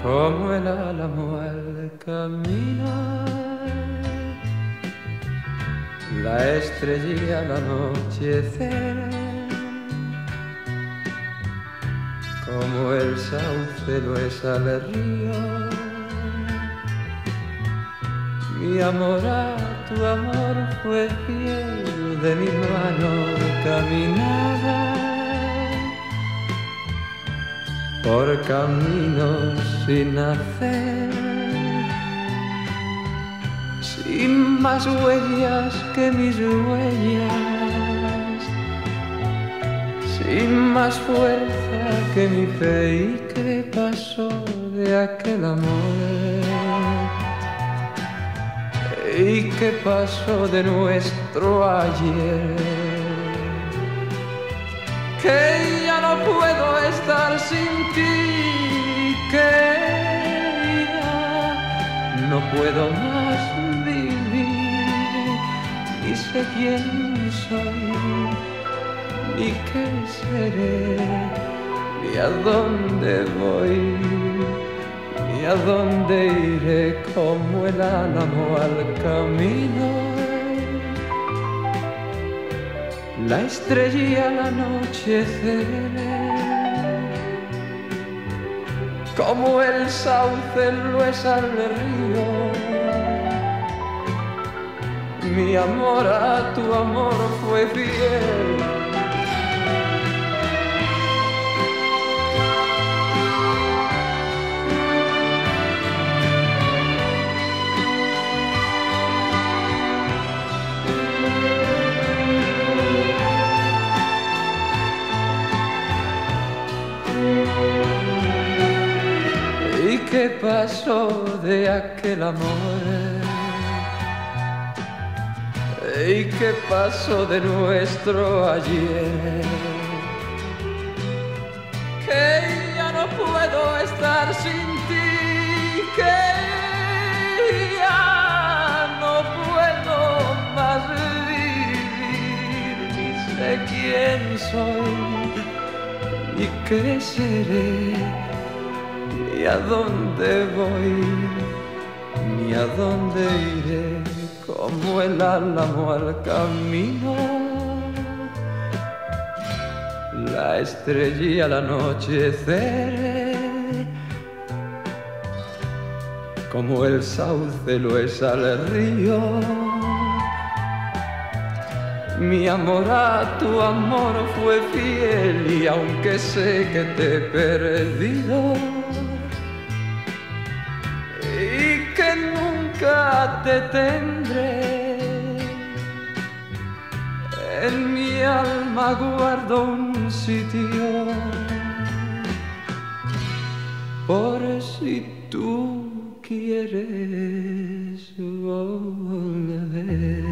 como el álamo al caminar, la estrella al anochecer, como el sauce lo es al río. Mi amor a tu amor fue fiel, de mi mano caminaba por caminos sin hacer, sin más huellas que mis huellas, sin más fuerza que mi fe. ¿Y qué pasó de aquel amor? ¿Y qué pasó de nuestro ayer? Que ya no puedo estar sin ti, que ya no puedo más vivir, ni sé quién soy, ni qué seré, ni a dónde voy, ni a dónde iré, como el álamo al camino, la estrella al anochecer, como el sauce lo es al río. Mi amor a tu amor fue fiel. ¿Y qué pasó de aquel amor? ¿Y qué pasó de nuestro ayer? Que ya no puedo estar sin ti, que ya no puedo más vivir, ni sé quién soy, ni qué seré, ni a dónde voy, ni a dónde iré, como el álamo al camino, la estrella al anochecer, como el sauce lo es al río. Mi amor a tu amor fue fiel, y aunque sé que te he perdido y que nunca te tendré, en mi alma guardo un sitio, por si tú quieres volver.